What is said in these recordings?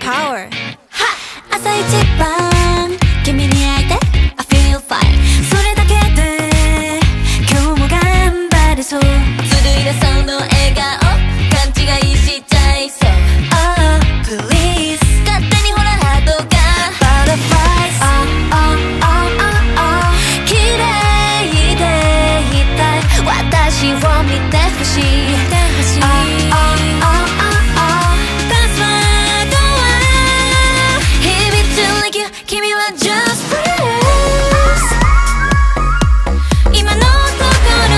power. 朝一番君に会えて I feel fine それだけで今日も頑張れそうずるいなその笑顔勘違いしちゃいそう Oh please 勝手にほらハートが Butterflies Oh oh oh oh oh 綺麗でいたい私を見てほしい Oh oh oh oh That's my doin 響くlike you 君は just please 今のところ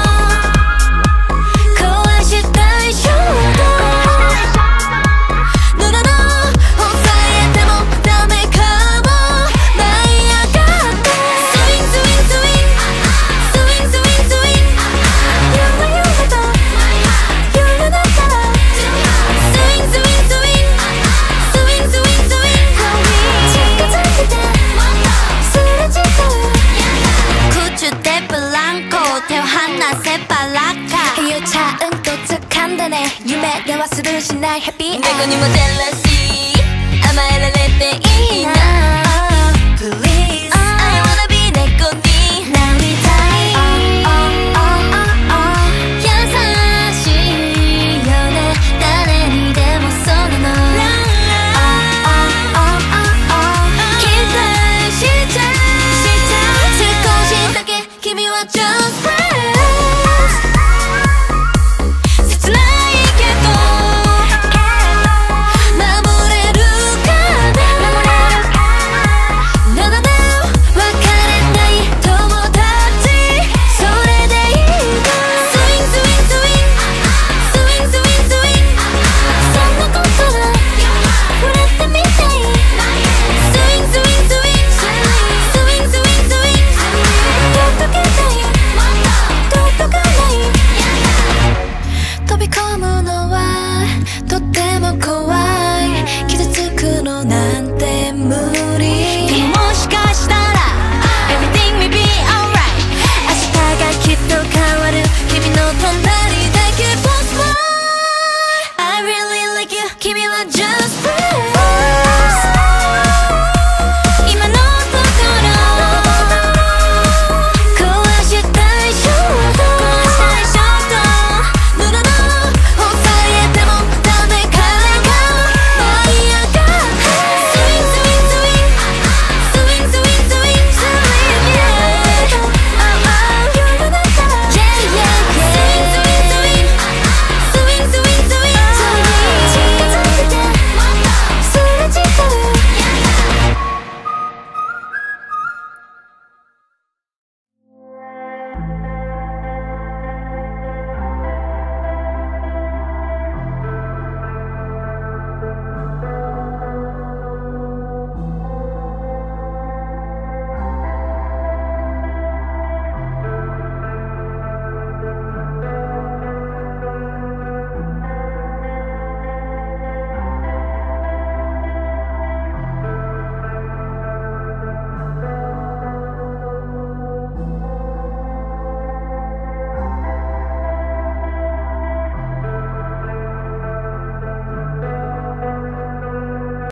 壊したい衝動No no no 抑えてもダメかも舞い上がって Swing swing swing Swing swing swing 夢と夜だから Swing swing swing Swing swing swing 近づいててすれ違う空中でブランコ手を離せばラッカーちゃんと掴んでね夢ではスルーしない Happy 猫にも照ら